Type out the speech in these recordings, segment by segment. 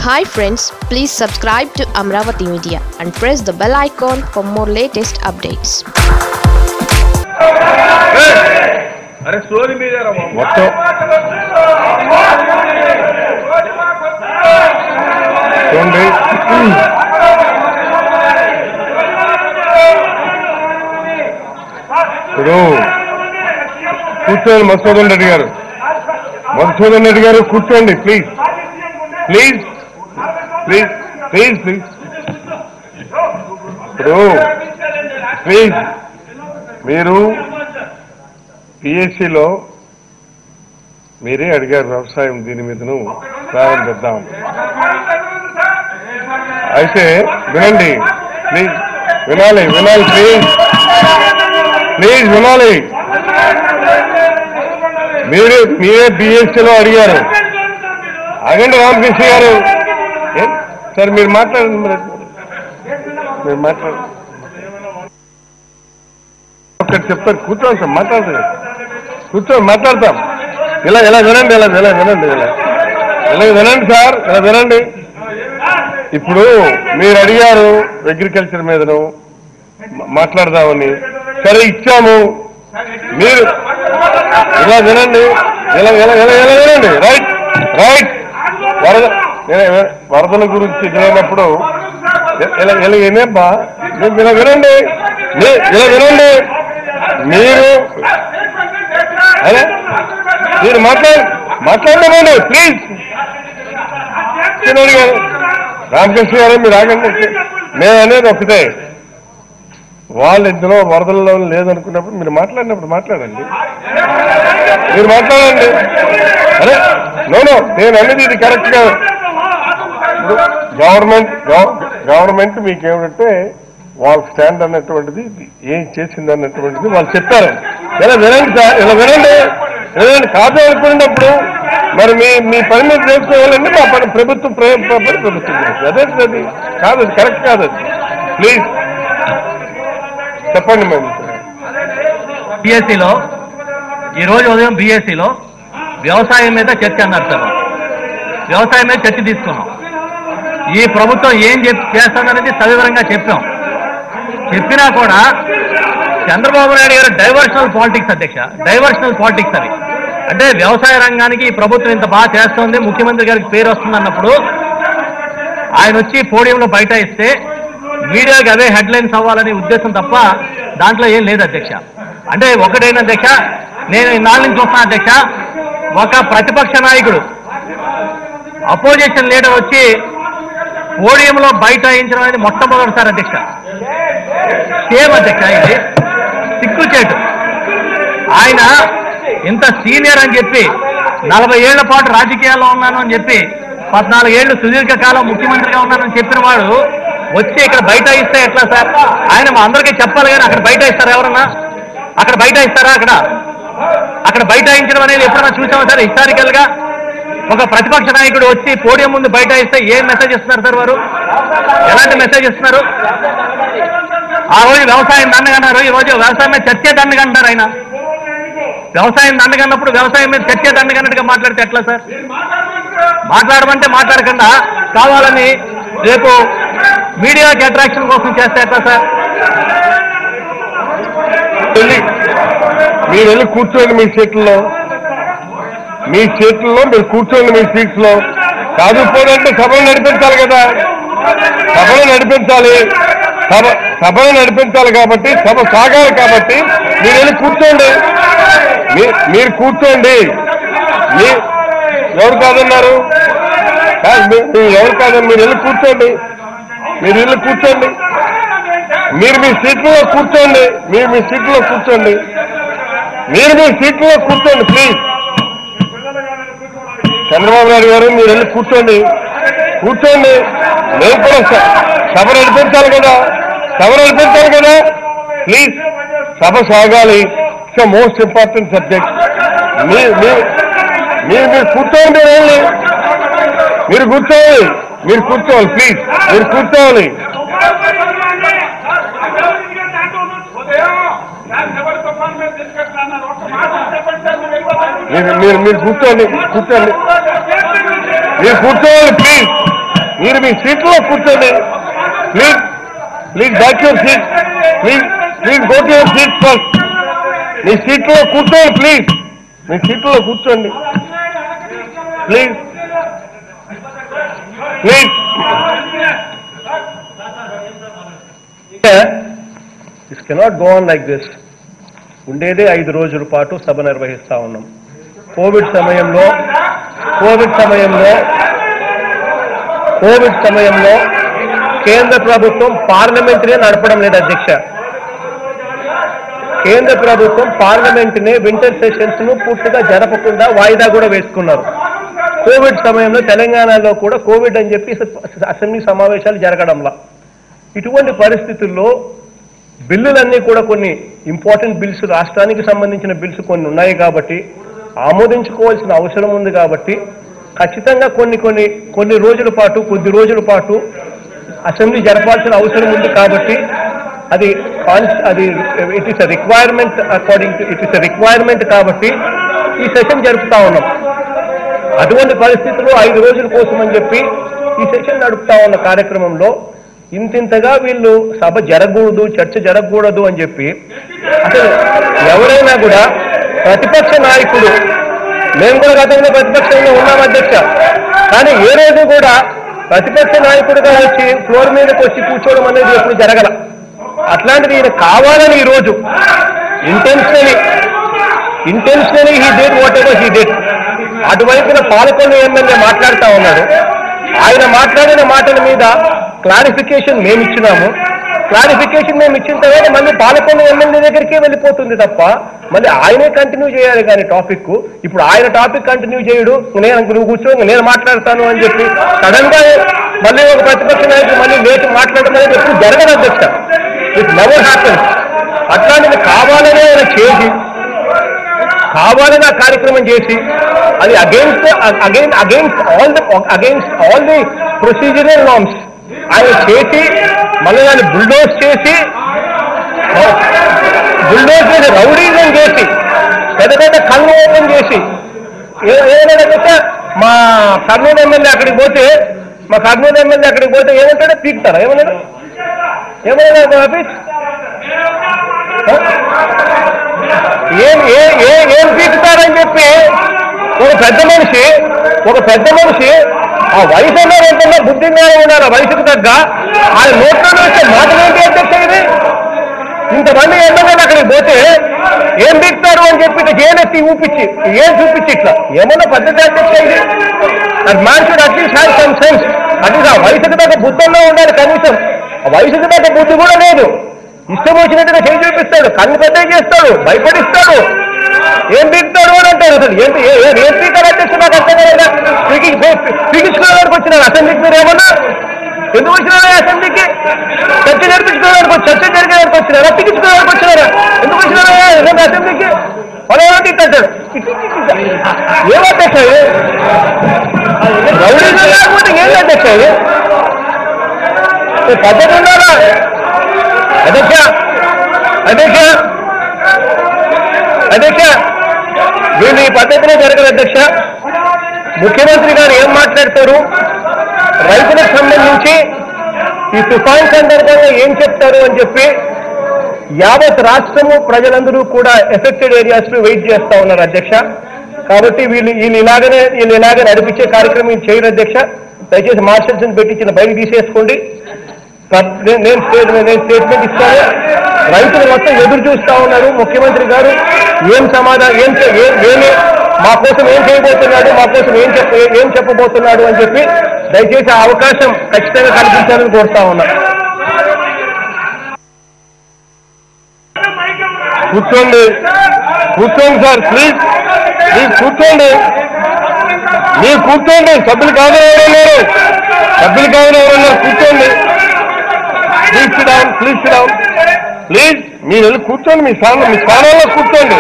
Hi friends, please subscribe to Amravati Media and press the bell icon for more latest updates. अरे सोनी మీద రా మొత్తం చూడండి ఇప్పుడు కూర్చోండి మధుసూదన్ రెడ్డి గారు కూర్చోండి please please please please please ఇప్పుడు ప్లీజ్ మీరు పిఎస్సిలో మీరే అడిగారు వ్యవసాయం దీని మీదను ప్రారంభిద్దాం అయితే వినండి ప్లీజ్ వినాలి ప్లీజ్ ప్లీజ్ వినాలి మీరే బిఎస్సిలో అడిగారు అగండి రామకృష్ణ గారు సార్ మీరు మాట్లాడండి ఒకటి చెప్తారు కూర్చోండి సార్ మాట్లాడతారు కూర్చోండి మాట్లాడతాం ఇలా వినండి సార్ ఇలా వినండి ఇప్పుడు మీరు అడిగారు అగ్రికల్చర్ మీదను మాట్లాడదామని సరే ఇచ్చాము మీరు ఇలా వినండి వినండి రైట్ వరదల గురించి ఎదురైనప్పుడు ఇలా ఏమేబ్బా ఇలా వినండి మీరు మాట్లాడమండి ప్లీజ్ గారు రామకృష్ణ గారు మీరు ఆగండి నేను అనేది ఒకటే వాళ్ళు ఇందులో వరదల్లో లేదనుకున్నప్పుడు మీరు మాట్లాడినప్పుడు మాట్లాడండి అరే నో నేను అనేది ఇది కరెక్ట్ కాదు గవర్నమెంట్ మీకేమిటంటే వాళ్ళ స్టాండ్ అన్నటువంటిది ఏం చేసింది అన్నటువంటిది వాళ్ళు చెప్పారు ఇలా వినండి సార్ ఇలా వినండి కాదు అనుకున్నప్పుడు మరి మీ పని మీద చేసుకోవాలంటే మా పని ప్రభుత్వం అదే అది కాదు అది కరెక్ట్ కాదు అది ప్లీజ్ చెప్పండి మేము బిఎస్సిలో ఈరోజు ఉదయం బిఎస్సిలో వ్యవసాయం మీద చర్చ అన్నారు సార్ వ్యవసాయం మీద చర్చ తీసుకున్నాం ఈ ప్రభుత్వం ఏం చేస్తుందనేది సవివరంగా చెప్పినా కూడా చంద్రబాబు నాయుడు గారు డైవర్షనల్ పాలిటిక్స్ అధ్యక్ష డైవర్షనల్ పాలిటిక్స్ అవి అంటే వ్యవసాయ రంగానికి ఈ ప్రభుత్వం ఇంత బాగా చేస్తుంది ముఖ్యమంత్రి గారికి పేరు వస్తుంది అన్నప్పుడు ఆయన వచ్చి పోడియంలో బైఠాయిస్తే మీడియాకి అవే హెడ్లైన్స్ అవ్వాలనే ఉద్దేశం తప్ప దాంట్లో ఏం లేదు అధ్యక్ష అంటే ఒకటైన అధ్యక్ష నేను ఇన్నాళ్ళ నుంచి చూస్తున్నా అధ్యక్ష ఒక ప్రతిపక్ష నాయకుడు అపోజిషన్ లీడర్ వచ్చి పోడియంలో బైఠాయించడం అనేది మొట్టమొదటిసారి అధ్యక్ష సేమ్ అధ్యక్ష ఇది సిగ్గుచేటు ఆయన ఇంత సీనియర్ అని చెప్పి 40 ఏళ్ల పాటు రాజకీయాల్లో ఉన్నాను అని చెప్పి 14 ఏళ్లు సుదీర్ఘకాలం ముఖ్యమంత్రిగా ఉన్నానని చెప్పిన వాడు వచ్చి ఇక్కడ బైఠాయిస్తే ఎట్లా సార్ ఆయన మా అందరికీ చెప్పాలి కానీ అక్కడ బైఠాయిస్తారా ఎవరన్నా అక్కడ బైఠాయిస్తారా అక్కడ బైఠాయించడం అనేది ఎప్పుడన్నా చూసామా సార్ హిస్టారికల్ గా ఒక ప్రతిపక్ష నాయకుడు వచ్చి పోడియం ముందు బైఠాయిస్తే ఏం మెసేజ్ ఇస్తున్నారు సార్ వారు ఎలాంటి మెసేజ్ ఇస్తున్నారు ఆ రోజు వ్యవసాయం దండగన్నారు ఈ రోజు వ్యవసాయం మీద చర్చే దండగంటారు ఆయన వ్యవసాయం దండగన్నప్పుడు వ్యవసాయం మీద చర్చే దండగన్నట్టుగా మాట్లాడితే ఎట్లా సార్ మాట్లాడమంటే మాట్లాడకుండా కావాలని రేపు మీడియాకి అట్రాక్షన్ కోసం చేస్తే ఎట్లా సార్ మీరు వెళ్ళి కూర్చోండి మీ సీట్లలో మీరు కూర్చోండి మీ సీట్స్ లో కాదుపోదంటే సభను నడిపించాలి కదా సభను నడిపించాలి కాబట్టి సభ సాగాలి కాబట్టి మీరు వెళ్ళి కూర్చోండి మీరు కూర్చోండి ఎవరు కాదన్నారు ఎవరు కాదని మీరు వెళ్ళి కూర్చోండి మీరు మీ సీట్లో కూర్చోండి ప్లీజ్ చంద్రబాబు నాయుడు గారు మీరు వెళ్ళి కూర్చోండి నేను కూడా సభ నడిపించాలి కదా ప్లీజ్ సభ సాగాలి ఇట్స్ మోస్ట్ ఇంపార్టెంట్ సబ్జెక్ట్ మీరు కూర్చోండి మీరు కూర్చోవాలి ప్లీజ్ మీరు కూర్చోవాలి మీరు కూర్చోండి మీరు కూర్చోవాలి ప్లీజ్ మీరు మీ సీట్లో కూర్చోండి. Please please back your seat. Please please go to your seat first. మీ సీట్లో కూర్చోండి ప్లీజ్. మీ సీట్లో కూర్చోండి please please. This cannot go on like this. ఉండేదే 5 రోజుల పాటు సభ నిర్వహిస్తా ఉన్నాం. కోవిడ్ సమయంలో కేంద్ర ప్రభుత్వం పార్లమెంట్నే నడపడం లేదు అధ్యక్ష. కేంద్ర ప్రభుత్వం పార్లమెంట్నే వింటర్ సెషన్స్ ను పూర్తిగా జరపకుండా వాయిదా కూడా వేసుకున్నారు. కోవిడ్ సమయంలో తెలంగాణలో కూడా కోవిడ్ అని చెప్పి అసెంబ్లీ సమావేశాలు జరగడంలా. ఇటువంటి పరిస్థితుల్లో బిల్లులన్నీ కూడా కొన్ని ఇంపార్టెంట్ బిల్స్, రాష్ట్రానికి సంబంధించిన బిల్స్ కొన్ని ఉన్నాయి కాబట్టి ఆమోదించుకోవాల్సిన అవసరం ఉంది కాబట్టి ఖచ్చితంగా కొన్ని రోజుల పాటు, కొద్ది రోజుల పాటు అసెంబ్లీ జరపాల్సిన అవసరం ఉంది కాబట్టి అది it is a requirement. It is a requirement కాబట్టి ఈ సెషన్ జరుపుతా ఉన్నాం. అటువంటి పరిస్థితుల్లో 5 రోజుల కోసం అని చెప్పి ఈ సెషన్ నడుపుతా ఉన్న కార్యక్రమంలో ఇంతింతగా వీళ్ళు సభ జరగకూడదు, చర్చ జరగకూడదు అని చెప్పి అసలు ఎవరైనా కూడా ప్రతిపక్ష నాయకుడు, మేము కూడా గతంలో ప్రతిపక్షంలో ఉన్నాం అధ్యక్ష, కానీ ఏ రోజు కూడా ప్రతిపక్ష నాయకుడిగా వచ్చి ఫ్లోర్ మీదకి వచ్చి కూర్చోవడం అనేది ఎప్పుడు జరగల. అట్లాంటిది ఈయన కావాలని ఈరోజు intentionally he did whatever he did. అటువైపున పాలకొల్లు ఎమ్మెల్యే మాట్లాడుతూ ఉన్నాడు. ఆయన మాట్లాడిన మాటల మీద క్లారిఫికేషన్ మేము ఇచ్చినాము. క్లారిఫికేషన్ మేము ఇచ్చిన తర్వాత మళ్ళీ పాలకొల్లు ఎమ్మెల్యే దగ్గరికే వెళ్ళిపోతుంది తప్ప మళ్ళీ ఆయనే కంటిన్యూ చేయాలి కానీ టాపిక్. ఇప్పుడు ఆయన టాపిక్ కంటిన్యూ చేయడు, నువ్వు కూర్చో నేను మాట్లాడతాను అని చెప్పి సడన్ గా మళ్ళీ ఒక ప్రతిపక్ష నాయకుడు మళ్ళీ లేచి మాట్లాడటం అనేది ఎప్పుడు జరగదు అధ్యక్ష. It never happens. అట్లాంటిది కావాలనే ఆయన చేసి, కావాలని ఆ కార్యక్రమం చేసి అది against all the procedural norms ఆయన చేసి మళ్ళీ దాన్ని బుల్డోజ్ చేసి రౌడీజం చేసి పెద్ద పెద్ద కళ్ళు ఓపెన్ చేసి ఏమైనా మా కర్నూలు ఎమ్మెల్యే అక్కడికి పోతే ఏమంటాడో పీకుతారా? ఏమన్నాడు ఆఫీస్ ఏం పీకుతారని చెప్పి ఒక పెద్ద మనిషి ఆ వయసు అన్నారు ఏంటన్నా, బుద్ధి జ్ఞానం ఉన్నారు. ఆ వయసుకు తగ్గ ఆయన నోట్లో వేసే మాటలు ఏంటి అధ్యక్ష? ఇది ఇంతమంది ఎమ్మెల్యేలు అక్కడికి పోతే ఏం పీకుతారు అని చెప్పి ఇట్లా చేయనెత్తి ఊపించి ఏం చూపించి ఇట్లా ఏమన్నా పద్ధతి అధ్యక్ష ఇది? Man should at least have some sense. At least ఆ వయసుకు తగ్గ బుద్ధంలో ఉండాలి కనీసం. ఆ వయసుకు తగ్గ బుద్ధి కూడా లేదు. ఇష్టం వచ్చినట్టుగా చేయి చూపిస్తాడు, కన్ను పెద్ద చేస్తాడు, భయపడిస్తాడు. ఏం పీకుతాడు అని అంటారు. అసలు ఏం పీకారు అధ్యక్ష? నాకు అర్థం కదా. పీకించుకోవడానికి వచ్చినారు అసెంబ్లీకి. మీరు ఏమన్నా ఎందుకు వచ్చినారా అసెంబ్లీకి? చర్చ జరిపించుకోవడానికి వచ్చినారా? పీకించుకోవడానికి వచ్చినారా? ఎందుకు వచ్చినారా అసెంబ్లీకి? పొలవాటి ఇట్టాడు. ఏం అధ్యక్ష ఇది? రౌడీగా లేకపోతే ఏం అధ్యక్ష ఇది? పద్ధతి ఉండాలా అధ్యక్ష? వీళ్ళు ఈ పద్ధతిలో జరగదు అధ్యక్ష. ముఖ్యమంత్రి గారు ఏం మాట్లాడతారు, రైతులకు సంబంధించి ఈ తుఫాన్ సందర్భంగా ఏం చెప్తారు అని చెప్పి యావత్ రాష్ట్రము ప్రజలందరూ కూడా ఎఫెక్టెడ్ ఏరియాస్ లో వెయిట్ చేస్తా ఉన్నారు అధ్యక్ష. కాబట్టి వీళ్ళు ఇలాగే నడిపించే కార్యక్రమం చేయరు అధ్యక్ష. దయచేసి మార్షల్స్ పెట్టించిన బయట తీసేసుకోండి. నేను స్టేట్మెంట్ ఇస్తాను. రైతులు మొత్తం ఎదురు చూస్తా ఉన్నారు. ముఖ్యమంత్రి గారు ఏం సమాధానం, మా కోసం ఏం చేయబోతున్నాడు, మా కోసం ఏం చెప్పబోతున్నాడు అని చెప్పి దయచేసి ఆ అవకాశం ఖచ్చితంగా కల్పించాలని కోరుతా ఉన్నా. కూర్చోండి సార్, ప్లీజ్ కూర్చోండి. మీరు కూర్చోండి. సభ్యులు కాదని ఎవరన్నారు? కూర్చోండి. ప్లీజ్ మీరు వెళ్ళి కూర్చోండి. మీ స్థానాల్లో కూర్చోండి.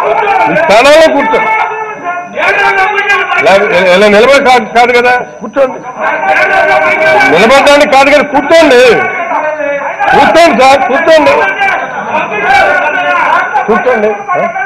ఇలా నిలబడి కాదు కదా, కూర్చోండి. నిలబడడానికి కాదు కదా, కూర్చోండి సార్, కూర్చోండి.